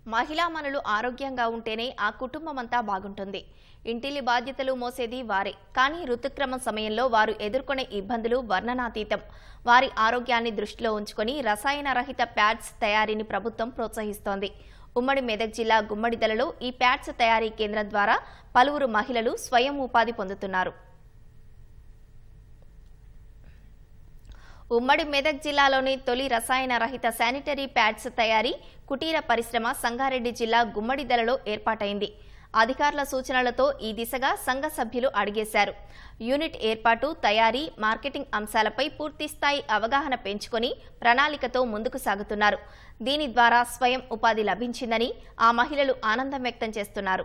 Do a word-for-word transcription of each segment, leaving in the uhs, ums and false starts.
మహిళామణులు ఆరోగ్యంగా ఉంటేనే ఆ కుటుంబమంతా బాగుంటుంది. ఇంటిలి బాధ్యతలు మోసేది వారే. కానీ ఋతుక్రమం సమయంలో వారు ఎదుర్కొనే ఇబ్బందులు వర్ణనాతీతం. వారి ఆరోగ్యాన్ని దృష్టిలో ఉంచుకొని రసాయన రహిత ప్యాడ్స్ తయారీని ప్రభుత్వం ప్రోత్సహిస్తోంది. ఉమ్మడి మెదక్ జిల్లా గుమ్మడిదలలో ఈ ప్యాడ్స్ తయారీ కేంద్రం ద్వారా పలువురు మహిళలు స్వయం ఉపాధి పొందుతున్నారు. ఉమ్మడి మెదక్ జిల్లాలోని తొలి రసాయన రహిత శానిటరీ ప్యాడ్స్ తయారీ కుటీర పరిశ్రమ సంగారెడ్డి జిల్లా గుమ్మడిదలలో ఏర్పాటైంది. అధికారుల సూచనలతో ఈ దిశగా సంఘ సభ్యులు అడిగేశారు. యూనిట్ ఏర్పాటు, తయారీ, మార్కెటింగ్ అంశాలపై పూర్తిస్థాయి అవగాహన పెంచుకొని ప్రణాళికతో ముందుకు సాగుతున్నారు. దీని ద్వారా స్వయం ఉపాధి లభించిందని ఆ మహిళలు ఆనందం వ్యక్తం చేస్తున్నారు.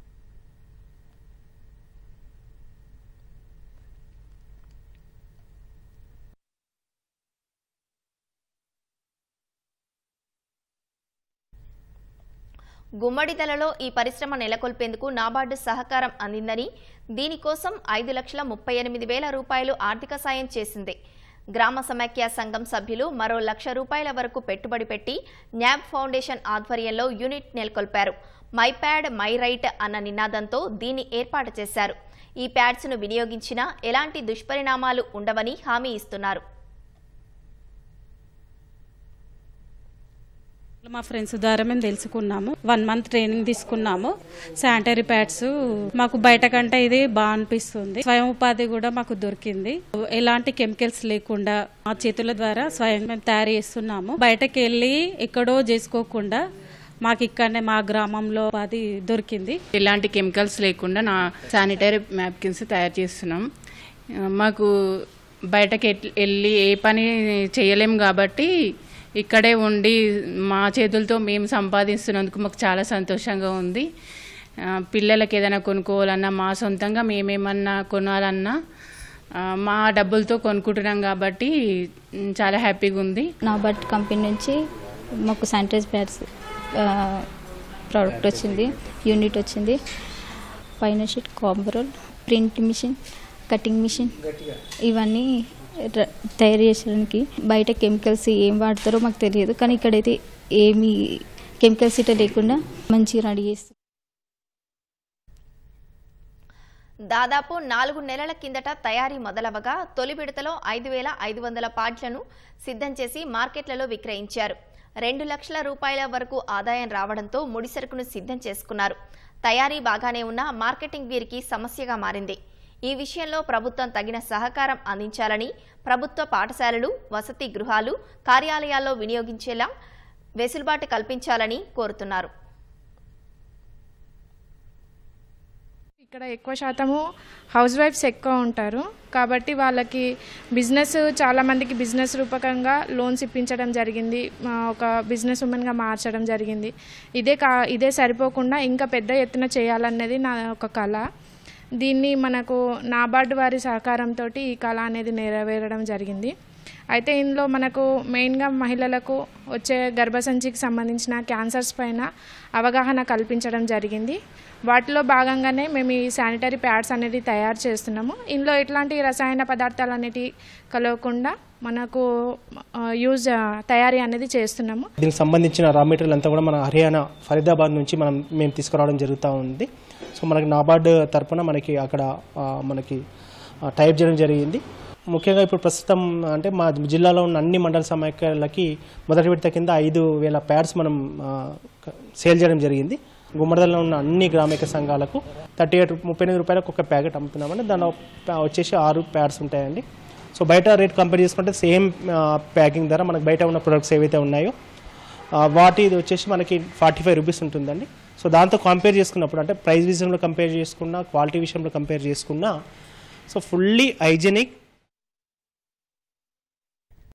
గుమ్మడిదలలో ఈ పరిశ్రమ నెలకొల్పేందుకు నాబార్డు సహకారం అందిందని, దీనికోసం ఐదు లక్షల ముప్పై ఎనిమిది వేల రూపాయలు ఆర్థిక సాయం చేసింది. గ్రామ సమైక్య సంఘం సభ్యులు మరో లక్ష రూపాయల వరకు పెట్టుబడి పెట్టి న్యాబ్ ఫౌండేషన్ ఆధ్వర్యంలో యూనిట్ నెలకొల్పారు. మై ప్యాడ్ మై రైట్ అన్న నినాదంతో దీన్ని ఏర్పాటు చేశారు. ఈ ప్యాడ్స్ ను వినియోగించినా ఎలాంటి దుష్పరిణామాలు ఉండవని హామీ ఇస్తున్నారు. మా ఫ్రెండ్స్ ద్వారా మేము తెలుసుకున్నాము. వన్ మంత్ ట్రైనింగ్ తీసుకున్నాము. శానిటరీ ప్యాడ్స్ మాకు బయట కంటే ఇది బాగా అనిపిస్తుంది. స్వయం ఉపాధి కూడా మాకు దొరికింది. ఎలాంటి కెమికల్స్ లేకుండా మా చేతుల ద్వారా స్వయం మేము తయారు చేస్తున్నాము. బయటకు వెళ్ళి ఎక్కడో చేసుకోకుండా మాకు ఇక్కడనే మా గ్రామంలో అది దొరికింది. ఎలాంటి కెమికల్స్ లేకుండా నా శానిటరీ నాప్కిన్స్ తయారు చేస్తున్నాం. మాకు బయటకు వెళ్ళి ఏ పని చేయలేము కాబట్టి ఇక్కడే ఉండి మా చేతులతో మేము సంపాదిస్తున్నందుకు మాకు చాలా సంతోషంగా ఉంది. పిల్లలకి ఏదైనా కొనుక్కోవాలన్నా, మా సొంతంగా మేమేమన్నా కొనాలన్నా మా డబ్బులతో కొనుక్కుంటున్నాం కాబట్టి చాలా హ్యాపీగా ఉంది. నాబార్డ్ కంపెనీ నుంచి మాకు శానిటైజ్ ప్యాడ్స్ ప్రోడక్ట్ వచ్చింది, యూనిట్ వచ్చింది. పైన షీట్, కాంబరోల్, ప్రింట్ మిషన్, కటింగ్ మిషన్ ఇవన్నీ తయారు చేయడానికి. బయట కెమికల్స్ ఏం వాడతారో మాకు తెలియదు, కానీ ఇక్కడైతే ఏమి కెమికల్స్ ఇట్లా లేకుండా మంచిగా రెడీ చేస్తారు. దాదాపు నాలుగు నెలల కిందట తయారీ మొదలవగా తొలి విడతలో ఐదు వేల ఐదు వందల పాడ్లను సిద్ధం చేసి మార్కెట్లలో విక్రయించారు. రెండు లక్షల రూపాయల వరకు ఆదాయం రావడంతో ముడిసరుకును సిద్ధం చేసుకున్నారు. తయారీ బాగానే ఉన్నా మార్కెటింగ్ వీరికి సమస్యగా మారింది. ఈ విషయంలో ప్రభుత్వం తగిన సహకారం అందించాలని, ప్రభుత్వ పాఠశాలలు, వసతి గృహాలు, కార్యాలయాల్లో వినియోగించేలా వెసులుబాటు కల్పించాలని కోరుతున్నారు. ఇక్కడ ఎక్కువ శాతము హౌస్ వైఫ్స్ ఎక్కువ ఉంటారు కాబట్టి వాళ్ళకి బిజినెస్, చాలామందికి బిజినెస్ రూపకంగా లోన్స్ ఇప్పించడం జరిగింది. ఒక బిజినెస్ ఉమెన్గా మార్చడం జరిగింది. ఇదే కా ఇదే సరిపోకుండా ఇంకా పెద్ద ఎత్తున చేయాలనేది నా ఒక కళ. దీన్ని మనకు నాబార్డు వారి సహకారంతో ఈ కళ అనేది నెరవేరడం జరిగింది. అయితే ఇందులో మనకు మెయిన్గా మహిళలకు వచ్చే గర్భసంచికి సంబంధించిన క్యాన్సర్స్ పైన అవగాహన కల్పించడం జరిగింది. వాటిలో భాగంగానే మేము ఈ శానిటరీ ప్యాడ్స్ అనేది తయారు చేస్తున్నాము. ఇందులో ఎట్లాంటి రసాయన పదార్థాలు అనేవి కలవకుండా మనకు యూజ్ తయారీ అనేది చేస్తున్నాము. దీనికి సంబంధించిన రా మెటీరియల్ అంతా కూడా మన హర్యానా ఫరీదాబాద్ నుంచి మనం మేము తీసుకురావడం జరుగుతూ ఉంది. సో మనకి నాబార్డు తరఫున మనకి అక్కడ మనకి టైప్ చేయడం జరిగింది. ముఖ్యంగా ఇప్పుడు ప్రస్తుతం అంటే మా జిల్లాలో ఉన్న అన్ని మండల సమైక్యాలకి మొదటి విడత కింద ఐదు వేల ప్యాడ్స్ మనం సేల్ చేయడం జరిగింది. గుమ్మడిదలలో ఉన్న అన్ని గ్రామీణ సంఘాలకు థర్టీ ఎయిట్ ముప్పై ఎనిమిది రూపాయలకు ఒక ప్యాకెట్ అమ్ముతున్నామండి. దానిలో వచ్చేసి ఆరు ప్యాడ్స్ ఉంటాయండి. సో బయట రేట్ కంపేర్ చేసుకుంటే సేమ్ ప్యాకింగ్ ధర మనకు బయట ఉన్న ప్రొడక్ట్స్ ఏవైతే ఉన్నాయో వాటి ఇది వచ్చేసి మనకి ఫార్టీ ఫైవ్ రూపీస్ ఉంటుందండి. సో దాంతో కంపేర్ చేసుకున్నప్పుడు అంటే ప్రైస్ విషయంలో కంపేర్ చేసుకున్నా, క్వాలిటీ విషయంలో కంపేర్ చేసుకున్నా సో ఫుల్లీ హైజెనిక్